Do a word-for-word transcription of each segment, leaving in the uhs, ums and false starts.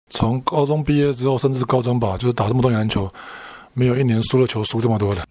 从高中毕业之后，甚至高中吧，就是打这么多年篮球，没有一年输了球输这么多的。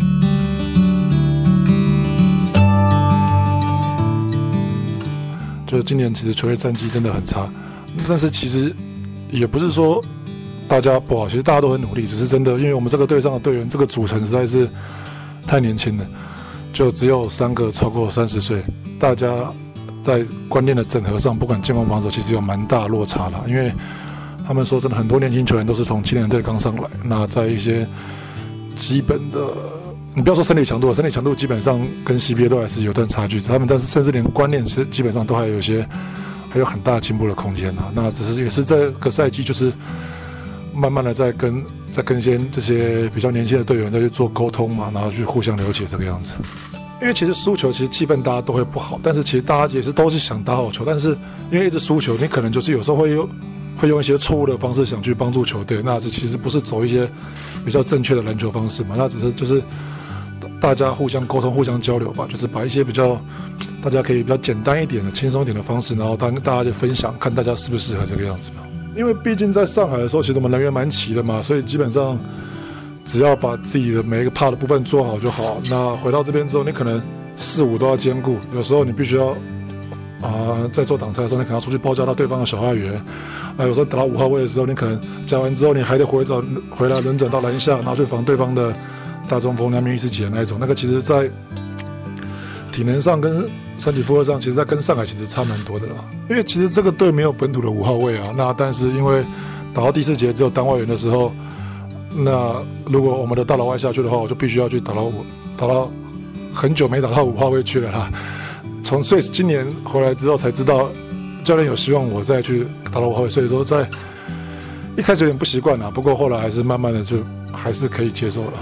就是今年其实球队战绩真的很差，但是其实也不是说大家不好，其实大家都很努力，只是真的因为我们这个队上的队员这个组成实在是太年轻了，就只有三个超过三十岁，大家在观念的整合上，不管进攻防守，其实有蛮大落差啦。因为他们说真的，很多年轻球员都是从青年队刚上来，那在一些基本的，你不要说身体强度，身体强度基本上跟 C B A 都还是有段差距。他们但是甚至连观念是基本上都还有一些还有很大进步的空间啊。那只是也是这个赛季就是慢慢的在跟在跟一些这些比较年轻的队员再去做沟通嘛，然后去互相了解这个样子。因为其实输球，其实气氛大家都会不好，但是其实大家也是都是想打好球，但是因为一直输球，你可能就是有时候会有。会用一些错误的方式想去帮助球队，那这其实不是走一些比较正确的篮球方式嘛？那只是就是大家互相沟通、互相交流吧，就是把一些比较大家可以比较简单一点的、轻松一点的方式，然后当大家就分享，看大家适不适合这个样子嘛。因为毕竟在上海的时候，其实我们人员蛮齐的嘛，所以基本上只要把自己的每一个 part 的部分做好就好。那回到这边之后，你可能四五都要兼顾，有时候你必须要啊、呃，在做挡拆的时候，你可能要出去包夹到对方的小外援。那有时候打到五号位的时候，你可能夹完之后，你还得回转回来轮转到篮下，然后去防对方的大中锋两米一十几的那一种。那个其实，在体能上跟身体负荷上，其实在跟上海其实差蛮多的啦。因为其实这个队没有本土的五号位啊，那但是因为打到第四节只有单外援的时候，那如果我们的大老外下去的话，我就必须要去打到五，打到很久没打到五号位去了啦。从所以今年回来之后才知道。教练有希望我再去打到五号位，所以说在一开始有点不习惯啦，不过后来还是慢慢的就还是可以接受了。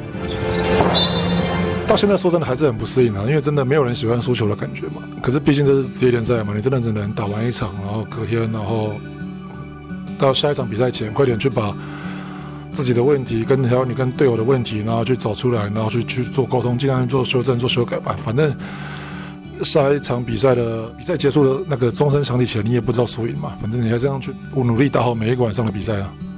到现在说真的还是很不适应啊，因为真的没有人喜欢输球的感觉嘛。可是毕竟这是职业联赛嘛，你真的只能打完一场，然后隔天，然后到下一场比赛前，快点去把自己的问题跟还有你跟队友的问题，然后去找出来，然后去去做沟通，尽量做修正、做修改吧，反正。下一场比赛的比赛结束的那个钟声响起前，你也不知道输赢嘛，反正你还是这样去努力打好每一个晚上的比赛啊。